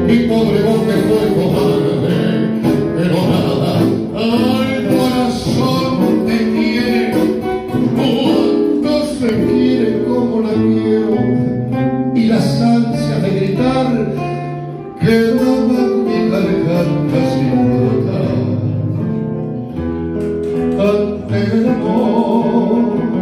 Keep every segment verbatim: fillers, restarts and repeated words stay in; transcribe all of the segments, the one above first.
mi pobre voz que fue cobarde, pero nada al corazón te quiere, cuando se quiere como la quiero, y las ansias de gritar quedaban mi garganta sin brotar. Ante el amor,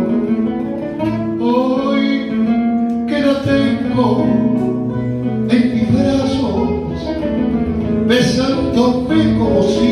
hoy que la tengo en mis brazos, besándome como si